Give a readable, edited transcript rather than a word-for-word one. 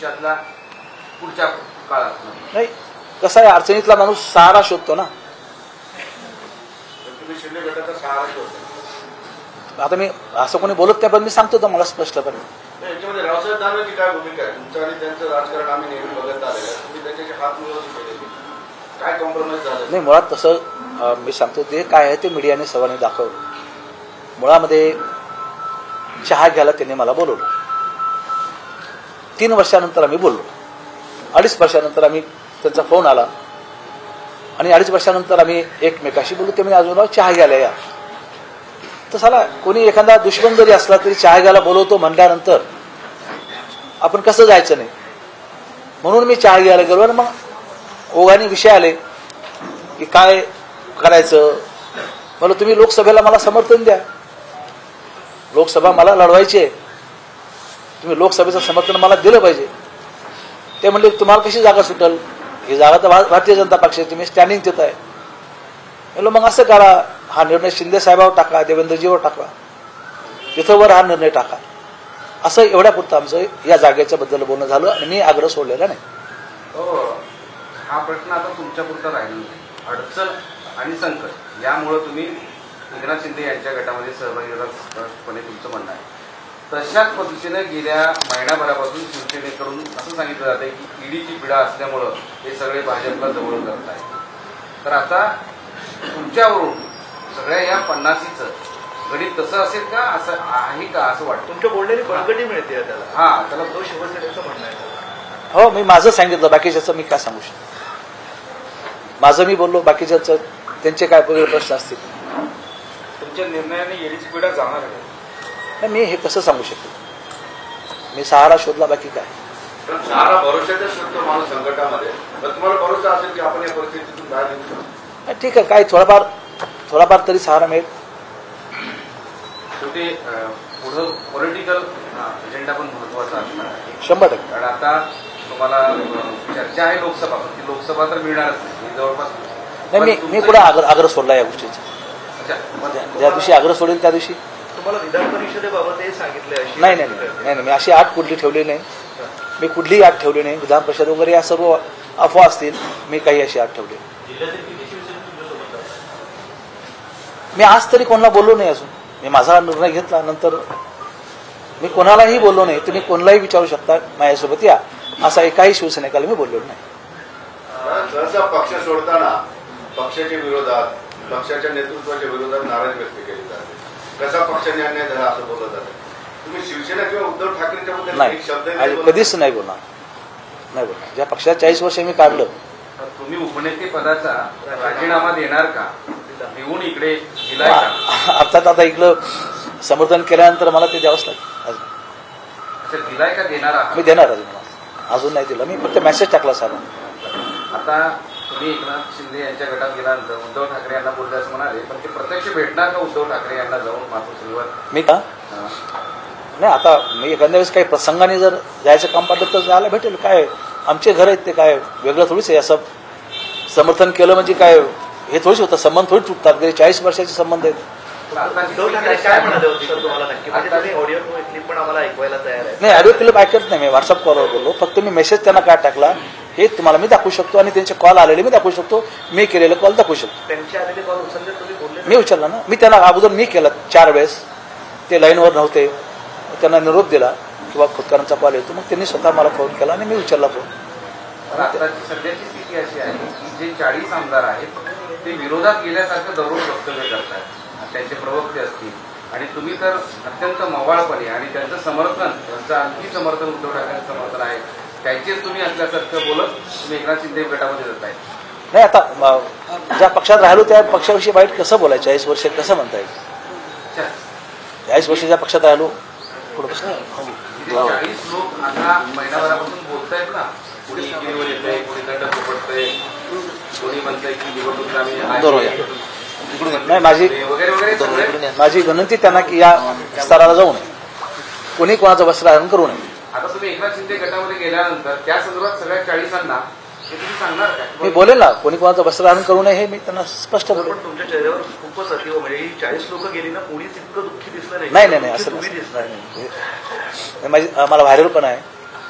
भविष्यातला पुढच्या काळात नाही. कसा आहे, अडचणीतला माणूस सहारा शोधतो ना. तुम्ही शिंदे गटाचा सहारा शोधता. आता मी असं कोणी बोलत नाही, पण मी सांगतो तर मला स्पष्टपणे. याच्यामध्ये रावसाहेब दानवेची काय भूमिका आहे? तुमचं आणि त्यांचं राजकारण आम्ही नेहमी बघत आलेलं आहे. तुम्ही त्याच्याशी हात मिळवून केलेली काय कॉम्प्रोमाइज झालं? नाही, मुळात तसं मी सांगतो ते काय आहे ते मीडियाने सर्वांनी दाखवलं. मुळामध्ये चहा घ्यायला त्यांनी मला बोलवलं. 3 वर्षानंतर आम्ही बोललो. 2.5 वर्षानंतर आम्ही त्यांचा फोन आला आणि 2.5 वर्षानंतर आम्ही एकमेकाशी बोललो. ते म्हणजे अजून चहा घ्यायला या. तसाला कोणी एखादा दुश्मन जरी असला तरी चहा घ्यायला बोलवतो म्हणल्यानंतर आपण कसं जायचं नाही. म्हणून मी चहा घ्यायला गेलो आणि मग ओघाने विषय आले की काय करायचं. मला तुम्ही लोकसभेला मला समर्थन द्या. लोकसभा मला लढवायची आहे. तुम्ही लोकसभेचं समर्थन मला दिलं पाहिजे. ते म्हणले तुम्हाला कशी जागा सुटल? ही जागा तर भारतीय जनता पक्षाची, तुम्ही स्टँडिंग देत आहे. म्हणलं मग असं करा, हा निर्णय शिंदे साहेबांवर टाका, देवेंद्रजीवर टाका, तिथं वर हा निर्णय टाका. असं एवढ्यापुरतं आमचं या जागेच्या बद्दल बोलणं झालं आणि मी आग्रह सोडलेला नाही. हा प्रश्न आता तुमच्यापुरता राहिला नाही. अडचण आणि संकट यामुळे तुम्ही एकनाथ शिंदे यांच्या गटामध्ये सहभागी होण्यापणे तुमचं म्हणणं आहे. तशाच पद्धतीने गेल्या महिनाभरापासून शिवसेनेकडून असं सांगितलं जातं की ईडीची पीडा असल्यामुळं हे सगळे भाजपला जवळ करत आहेत. तर आता तुमच्यावरून सगळ्या या 50चं गणित तसं असेल का, असं आहे का असं वाटतं? तुमच्या बोलण्याची बळकटी मिळते त्याला. हा, त्याला तो शिवसेनेचं म्हणणं आहे. हो, मी माझं सांगितलं, बाकीच्याचं मी काय सांगू शकतो. माझं मी बोललो, बाकीच्याचं त्यांचे काय वेगळे प्रश्न असतील. तुमच्या निर्णयाने ईडीची पीडा जाणार आहे. मी हे कसं सांगू शकतो? मी सहारा शोधला, बाकी काय. पण सहारा भरोशाचा शोधतो माणूस संकटामध्ये. तर तुम्हाला भरोसा असेल की आपण या परिस्थितीतून बाहेर निघू शकतो. ठीक आहे, काय थोडाफार तरी सहारा मिळेल. शेवटी पुढं पॉलिटिकल एजेंडा पण महत्वाचा असणार आहे. 100%. कारण आता तुम्हाला चर्चा आहे लोकसभा, पण ती लोकसभा तर मिळणारच नाही जवळपास. नाही, मी कुठं आग्रह सोडला या गोष्टीचा. ज्या दिवशी आग्रह सोडेल त्या दिवशी तुम्हाला विधान परिषदेबाबत हे सांगितलं. नाही, मी अशी आठ कुठली ठेवली नाही. मी कुठलीही आठ ठेवली नाही. विधान परिषद वगैरे या सर्व अफवा असतील. मी काही अशी आठ ठेवली. मी आज तरी कोणाला बोललो नाही. अजून मी माझा निर्णय घेतला, नंतर मी कोणालाही बोललो नाही. तुम्ही कोणालाही विचारू शकता माझ्यासोबत या, असा एकाही शिवसैनिकाला मी बोललो नाही. सहसा पक्ष सोडताना पक्षाच्या विरोधात, पक्षाच्या नेतृत्वाच्या विरोधात नाराजी व्यक्त केली जाते. कसा पक्षाने अन्याय झाला असं बोललं जातं. तुम्ही शिवसेना किंवा उद्धव ठाकरेंच्या बद्दल एक शब्द कधीच नाही बोलणार. ज्या पक्षात 40 वर्ष मी काढलं. तुम्ही उपनेते पदाचा राजीनामा देणार का? घेऊन इकडे दिलाय का? अर्थात आता इकडं समर्थन केल्यानंतर मला ते द्यावंच लागेल. दिलाय का देणार आहात? मी देणार अजून नाही दिला. मी फक्त मेसेज टाकला साहेब. आता तुम्ही एकनाथ शिंदे यांच्या गटात गेल्यानंतर उद्धव ठाकरे यांना बोलले असं म्हणाले, पण ते प्रत्यक्ष भेटणार का उद्धव ठाकरे यांना जाऊन मातोश्रीवर? मी का नाही, आता मी एखाद्या वेळेस काही प्रसंगाने जर जायचं काम पडलं तर जायला भेटेल. काय आमचे घर आहेत, ते काय वेगळं थोडीच आहे. असं समर्थन केलं म्हणजे काय हे थोडीच होतं. संबंध थोडी तुटतात. गेले 40 वर्षाचे संबंध आहेत. उद्धव ठाकरे काय म्हणाले होते सर तुम्हाला नक्की? म्हणजे ऑडिओ क्लिप पण आम्हाला ऐकवायला तयार आहे. नाही, ऑडिओ क्लिप ऐकत नाही. मी व्हॉट्सअप कॉलवर बोललो. फक्त मी मेसेज त्यांना काय टाकला हे तुम्हाला मी दाखवू शकतो आणि त्यांचे कॉल आलेले मी दाखवू शकतो. मी केलेले कॉल दाखवू शकतो. त्यांचे आलेले कॉल उचलले तुम्ही बोलले? मी उचलला ना. मी त्यांना अगोदर मी केला 4 वेळेस. ते लाईनवर नव्हते. त्यांना निरोप दिला किंवा खोतकरांचा कॉल येतो. मग त्यांनी स्वतः मला फोन केला आणि मी उचलला फोन. आताची सध्याची स्थिती अशी आहे की जे 40 आमदार आहेत ते विरोधात गेल्यासारखं दररोज वक्तव्य करतात. त्यांचे प्रवक्ते असतील आणि तुम्ही तर अत्यंत मवाळपणे आणि त्यांचं समर्थन, त्यांचं आणखी समर्थन उद्धव ठाकरेंचं समर्थन आहे, त्यांचेच तुम्ही असल्यासारखं बोलत तुम्ही एकनाथ शिंदे गटामध्ये जात आहे. नाही, आता ज्या पक्षात राहिलो त्या पक्षाविषयी वाईट कसं बोलायचं? 40 वर्ष कसं म्हणता येईल? 40 वर्ष ज्या पक्षात राहिलो पुढे 40 लोक आता महिनाभरापासून बोलतायत ना. कोणी इकडे येतंय, कोणी दंड पकडतंय, कोणी म्हणतंय की निवडणूक आम्ही नाही. माझी विनंती त्यांना की या स्तराला जाऊ नये. कोणी कोणाचं वस्त्रहरण करू नये. आता तुम्ही एकनाथ शिंदे गटामध्ये गेल्यानंतर त्या संदर्भात सगळ्या 40 हे तुम्ही सांगणार का? मी बोलेल ना, कोणी कोणाचं वस्त्रहरण करू नये हे मी त्यांना स्पष्ट बोलेल. पण तुमच्या चेहऱ्यावर खूपच अतिव म्हणजे ही 40 लोक गेली ना, कोणीच इतकं दुःखी दिसलं नाही. असं नाही. मला व्हायरल पण आहे.